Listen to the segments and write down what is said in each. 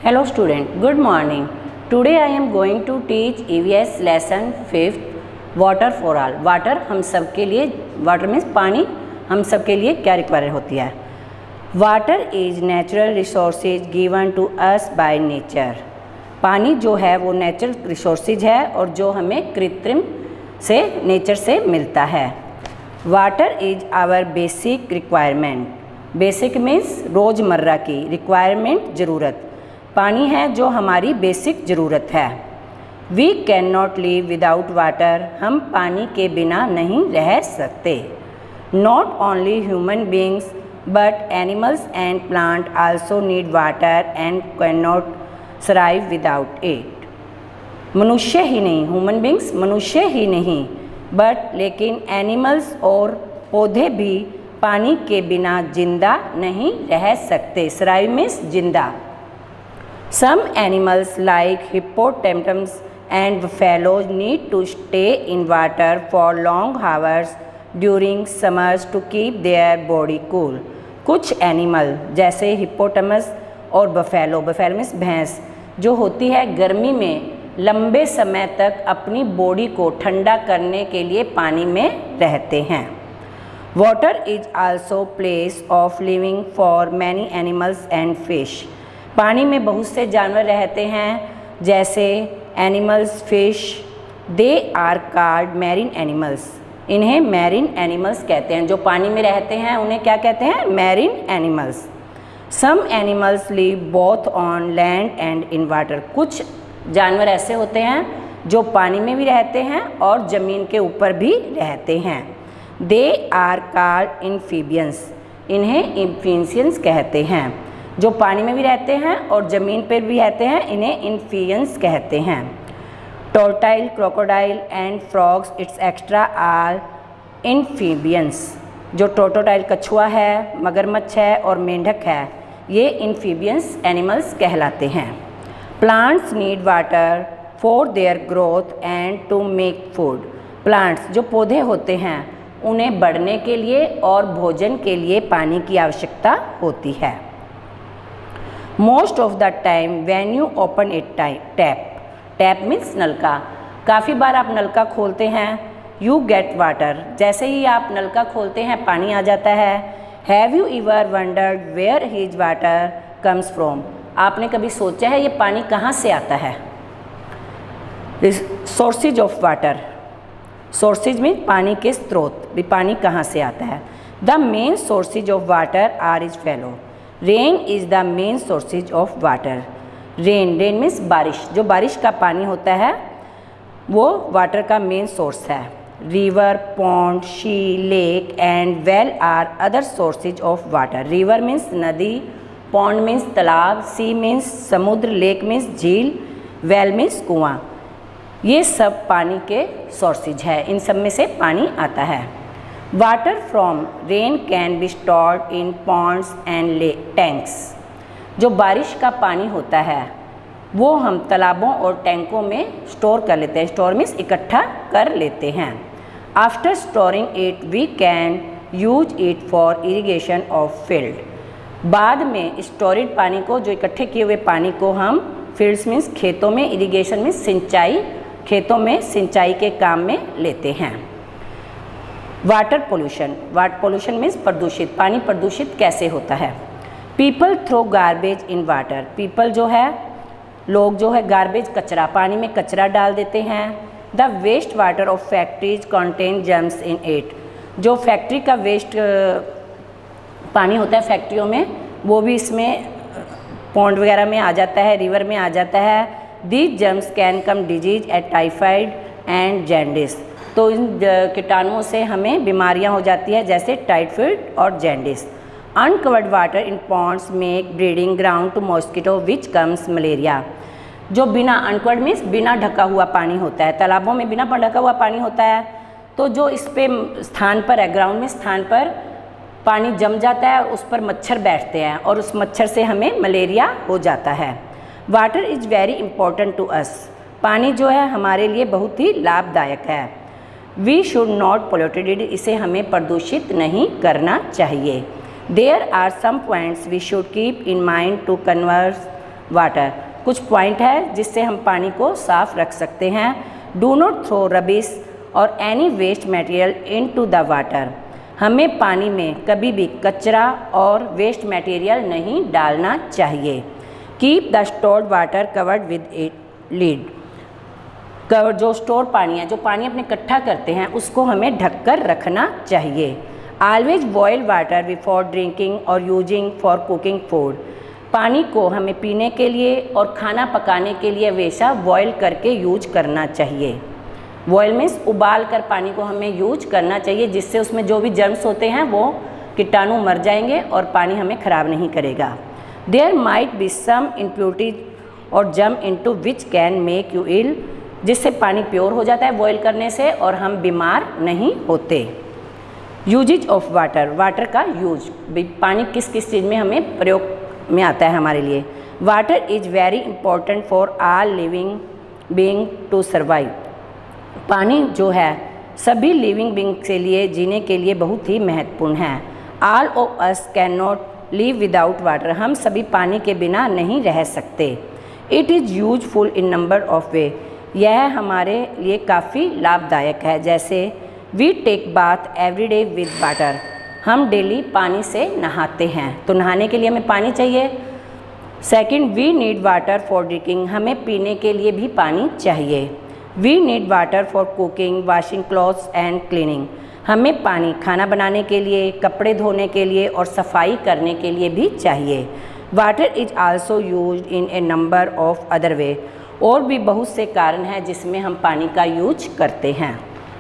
Hello student, good morning. Today I am going to teach EVS lesson 5th water for all. Water हम सब के लिए, water means पानी हम सब के लिए क्या रिक्वायर होती है. Water is natural resources given to us by nature. पानी जो है वो नेचुरल रिसोर्सेज है और जो हमें कृत्रिम से नेचर से मिलता है. Water is our basic requirement. Basic means रोज़मर्रा की, रिक्वायरमेंट ज़रूरत. पानी है जो हमारी बेसिक ज़रूरत है. We can not live without water. हम पानी के बिना नहीं रह सकते. Not only human beings but animals and plant also need water and can not survive without it. मनुष्य ही नहीं, ह्यूमन बींग्स मनुष्य ही नहीं, बट लेकिन एनिमल्स और पौधे भी पानी के बिना जिंदा नहीं रह सकते. सर्वाइव मीन्स जिंदा. Some animals like hippopotamus and buffaloes need to stay in water for long hours during summers to keep their body cool. कुछ एनिमल जैसे हिप्पोटामस और बफेलो, बफेलो मीन्स भैंस, जो होती है गर्मी में लंबे समय तक अपनी बॉडी को ठंडा करने के लिए पानी में रहते हैं. Water is also place of living for many animals and fish. पानी में बहुत से जानवर रहते हैं जैसे animals, fish. They are called marine animals. इन्हें मैरीन एनिमल्स कहते हैं. जो पानी में रहते हैं उन्हें क्या कहते हैं? Marine animals. Some animals live both on land and in water. कुछ जानवर ऐसे होते हैं जो पानी में भी रहते हैं और ज़मीन के ऊपर भी रहते हैं. They are called amphibians. इन्हें एम्फीबियंस कहते हैं. जो पानी में भी रहते हैं और ज़मीन पर भी रहते हैं, इन्हें एम्फीबियंस कहते हैं. Tortoise, crocodile and frogs its extra are amphibians. जो टोर्टोटाइल कछुआ है, मगरमच्छ है और मेंढक है, ये एम्फीबियंस एनिमल्स कहलाते हैं. Plants need water for their growth and to make food. Plants जो पौधे होते हैं उन्हें बढ़ने के लिए और भोजन के लिए पानी की आवश्यकता होती है. Most of the time when you open a tap. Tap means नलका. काफ़ी बार आप नलका खोलते हैं, यू गेट वाटर. जैसे ही आप नलका खोलते हैं पानी आ जाता है. Have you ever wondered where his water comes from. आपने कभी सोचा है ये पानी कहाँ से आता है? Sources of water. Sources mean पानी के स्रोत. भी पानी कहाँ से आता है? The main sources of water are as follow. Rain is the main sources of water. Rain, rain means बारिश. जो बारिश का पानी होता है वो वाटर का मेन सोर्स है. River, pond, sea, lake and well are other sources of water. River means नदी, पॉन्ड मीन्स तालाब, सी मीन्स समुद्र, लेक मीन्स झील, वेल मीन्स कुआं. ये सब पानी के सोर्सेज है. इन सब में से पानी आता है. Water from rain can be stored in ponds and tanks. जो बारिश का पानी होता है वो हम तालाबों और टैंकों में स्टोर कर लेते हैं. स्टोर मीन्स इकट्ठा कर लेते हैं. After storing it we can use it for irrigation of field. बाद में स्टोरेड पानी को, जो इकट्ठे किए हुए पानी को हम फील्ड्स मीन्स खेतों में, इरिगेशन मीन्स सिंचाई, खेतों में सिंचाई के काम में लेते हैं. Water pollution. Water pollution means प्रदूषित. पानी प्रदूषित कैसे होता है? People throw garbage in water. People जो है, लोग जो है, गार्बेज कचरा, पानी में कचरा डाल देते हैं. The waste water of factories contain germs in it. जो फैक्ट्री का वेस्ट पानी होता है फैक्ट्रियों में, वो भी इसमें पॉन्ड वगैरह में आ जाता है, रिवर में आ जाता है. These germs can come disease at typhoid and jaundice. तो इन कीटाणुओं से हमें बीमारियां हो जाती है जैसे टाइफाइड और jaundice. Uncovered water in ponds make breeding ground to mosquito which comes malaria. जो बिना, अनकवर्ड मीन्स बिना ढका हुआ पानी होता है, तालाबों में बिना ढका हुआ पानी होता है, तो जो इस पे स्थान पर है, ग्राउंड में स्थान पर पानी जम जाता है और उस पर मच्छर बैठते हैं और उस मच्छर से हमें मलेरिया हो जाता है. Water is very important to us. पानी जो है हमारे लिए बहुत ही लाभदायक है. We should not polluted it. इसे हमें प्रदूषित नहीं करना चाहिए. There are some points we should keep in mind to water. कुछ पॉइंट है जिससे हम पानी को साफ रख सकते हैं। डू नॉट थ्रो रबिश और any waste material into the water. हमें पानी में कभी भी कचरा और वेस्ट मटेरियल नहीं डालना चाहिए। Keep the stored water covered with a lid. जो स्टोर पानी है, जो पानी अपने इकट्ठा करते हैं, उसको हमें ढककर रखना चाहिए। Always boil water before drinking और यूजिंग फॉर कुकिंग फूड। पानी को हमें पीने के लिए और खाना पकाने के लिए हमेशा बॉयल करके यूज करना चाहिए। बॉयल मीन्स उबाल कर पानी को हमें यूज करना चाहिए, जिससे उसमें जो भी जर्म्स होते हैं वो कीटाणु मर जाएंगे और पानी हमें ख़राब नहीं करेगा। There might be some impurities और germ into which can make you ill, जिससे पानी प्योर हो जाता है बॉयल करने से और हम बीमार नहीं होते। यूजेज ऑफ वाटर, वाटर का यूज, पानी किस किस चीज़ में हमें प्रयोग में आता है हमारे लिए। Water is very important for all living being to survive. पानी जो है सभी लिविंग बीइंग के लिए जीने के लिए बहुत ही महत्वपूर्ण है। All of us can not live without water. हम सभी पानी के बिना नहीं रह सकते। It is useful in number of way. यह हमारे लिए काफ़ी लाभदायक है। जैसे we take bath every day with water. हम डेली पानी से नहाते हैं, तो नहाने के लिए हमें पानी चाहिए। Second, we need water for drinking. हमें पीने के लिए भी पानी चाहिए। We need water for cooking, washing clothes and cleaning. हमें पानी खाना बनाने के लिए, कपड़े धोने के लिए और सफाई करने के लिए भी चाहिए। Water is also used in a number of other way. और भी बहुत से कारण हैं जिसमें हम पानी का यूज करते हैं।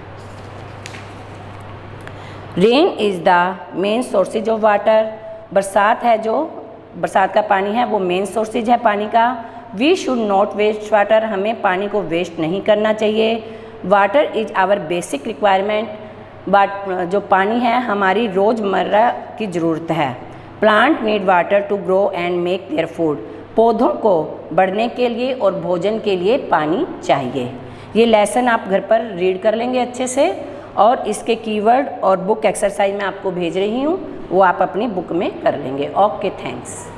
Rain is the main sources of water. बरसात है, जो बरसात का पानी है वो मेन सोर्सेज है पानी का। We should not waste water. हमें पानी को वेस्ट नहीं करना चाहिए। Water is our basic requirement. But जो पानी है हमारी रोज़मर्रा की ज़रूरत है। Plant need water to grow and make their food. पौधों को बढ़ने के लिए और भोजन के लिए पानी चाहिए। ये लेसन आप घर पर रीड कर लेंगे अच्छे से, और इसके कीवर्ड और बुक एक्सरसाइज मैं आपको भेज रही हूँ, वो आप अपनी बुक में कर लेंगे। Okay, thanks.